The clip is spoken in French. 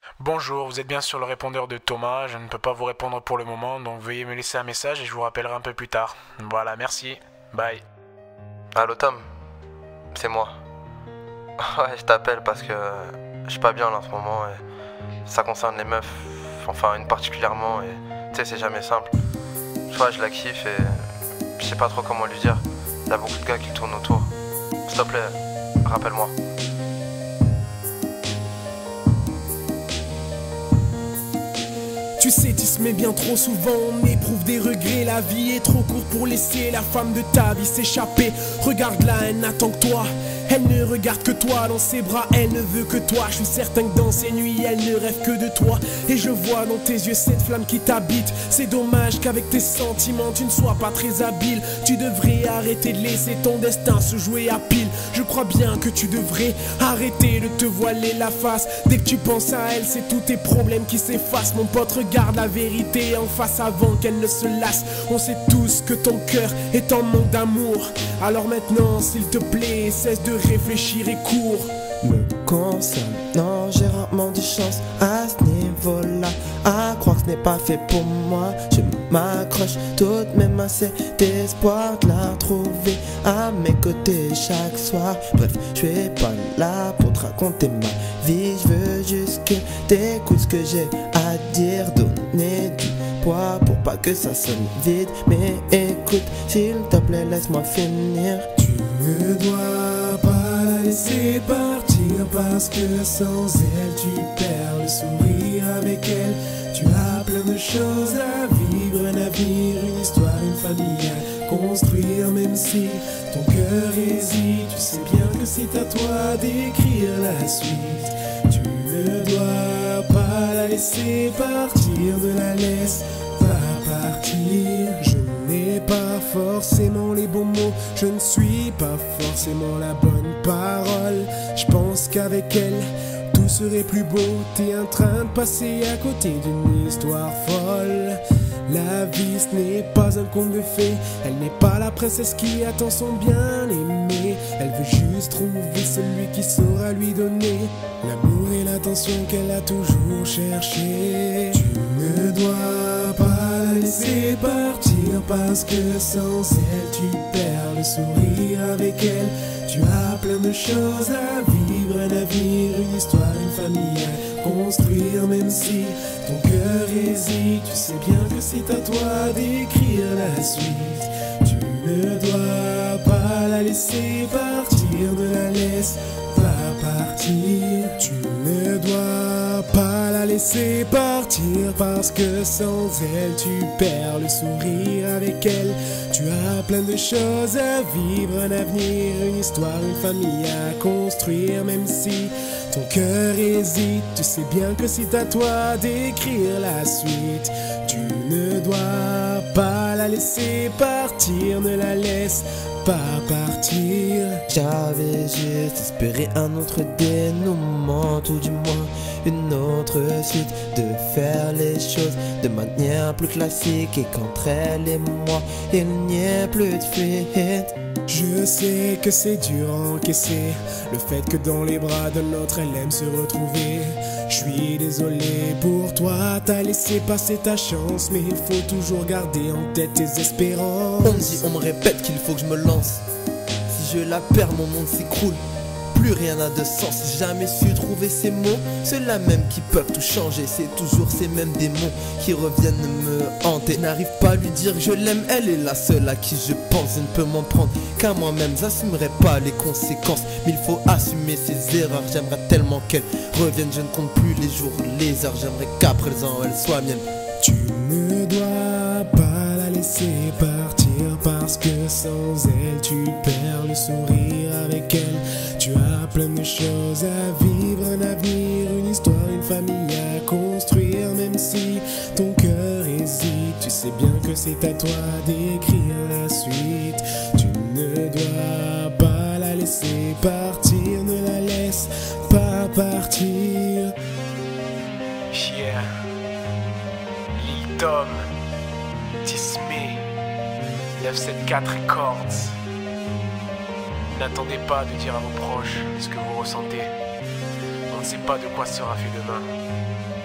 Bonjour, vous êtes bien sur le répondeur de Thomas. Je ne peux pas vous répondre pour le moment, donc veuillez me laisser un message et je vous rappellerai un peu plus tard. Voilà, merci. Bye. Allô Tom, c'est moi. Ouais, je t'appelle parce que je suis pas bien là en ce moment et ça concerne les meufs, enfin une particulièrement et tu sais c'est jamais simple. Je la kiffe et je sais pas trop comment lui dire. Il y a beaucoup de gars qui tournent autour. S'il te plaît, rappelle-moi. Tu sais, tu se mets bien trop souvent, on éprouve des regrets. La vie est trop courte pour laisser la femme de ta vie s'échapper. Regarde-la, elle n'attend que toi. Elle ne regarde que toi dans ses bras, elle ne veut que toi. Je suis certain que dans ces nuits, elle ne rêve que de toi. Et je vois dans tes yeux cette flamme qui t'habite. C'est dommage qu'avec tes sentiments, tu ne sois pas très habile. Tu devrais arrêter de laisser ton destin se jouer à pile. Je crois bien que tu devrais arrêter de te voiler la face. Dès que tu penses à elle, c'est tous tes problèmes qui s'effacent. Mon pote, regarde la vérité en face avant qu'elle ne se lasse. On sait tous que ton cœur est en manque d'amour. Alors maintenant, s'il te plaît, cesse de réfléchir et cours. Me concernant, j'ai rarement de chance à ce niveau-là. À croire que ce n'est pas fait pour moi, je m'accroche tout de même à cet espoir de la retrouver à mes côtés chaque soir. Bref, je suis pas là pour te raconter ma vie, je veux juste que t'écoutes ce que j'ai à dire. Donner du poids pour pas que ça sonne vide, mais écoute, s'il te plaît, laisse-moi finir. Tu ne dois pas la laisser partir, parce que sans elle tu perds le sourire avec elle. Tu as plein de choses à vivre, un avenir, une histoire, une famille à construire. Même si ton cœur hésite, tu sais bien que c'est à toi d'écrire la suite. Tu ne dois pas la laisser partir, ne la laisse pas partir. Je n'ai pas forcément les bons mots, je ne suis pas forcément la bonne parole. Je pense qu'avec elle, tout serait plus beau. T'es en train de passer à côté d'une histoire folle. La vie, ce n'est pas un conte de fées. Elle n'est pas la princesse qui attend son bien-aimé. Elle veut juste trouver celui qui saura lui donner l'amour et l'attention qu'elle a toujours cherché. Tu ne dois pas la laisser partir, parce que sans elle tu perds le sourire avec elle. Tu as plein de choses à vivre, un avenir, une histoire, une famille à construire. Même si ton cœur hésite, tu sais bien que c'est à toi d'écrire la suite. Tu ne dois pas la laisser partir, ne la laisse pas partir. Tu ne dois pas la laisser partir, parce que sans elle tu perds le sourire avec elle. Tu as plein de choses à vivre, un avenir, une histoire, une famille à construire. Même si ton cœur hésite, tu sais bien que c'est à toi d'écrire la suite. Tu ne dois pas la laisser partir, ne la laisse pas partir. J'avais juste espéré un autre dénouement, tout du moins une autre suite, de faire les choses de manière plus classique. Et qu'entre elle et moi, il n'y ait plus de fuite. Je sais que c'est dur à encaisser le fait que dans les bras de l'autre elle aime se retrouver. Je suis désolé pour toi, t'as laissé passer ta chance, mais il faut toujours garder en tête tes espérances. On me dit, on me répète qu'il faut que je me lance. Si je la perds, mon monde s'écroule. Plus rien n'a de sens, j'ai jamais su trouver ces mots. Ceux-là même qui peuvent tout changer, c'est toujours ces mêmes démons qui reviennent me hanter. Je n'arrive pas à lui dire que je l'aime, elle est la seule à qui je pense. Je ne peux m'en prendre qu'à moi-même, j'assumerai pas les conséquences, mais il faut assumer ses erreurs. J'aimerais tellement qu'elle revienne, je ne compte plus les jours, les heures. J'aimerais qu'à présent elle soit mienne. Tu ne dois pas la laisser partir, parce que sans elle tu perds le sourire avec elle. Tu as plein de choses à vivre, un avenir, une histoire, une famille à construire. Même si ton cœur hésite, tu sais bien que c'est à toi d'écrire la suite. Tu ne dois pas la laisser partir, ne la laisse pas partir. Yeah. Lil Tom, Tismé, 974 Records. N'attendez pas de dire à vos proches ce que vous ressentez. On ne sais pas de quoi sera fait demain.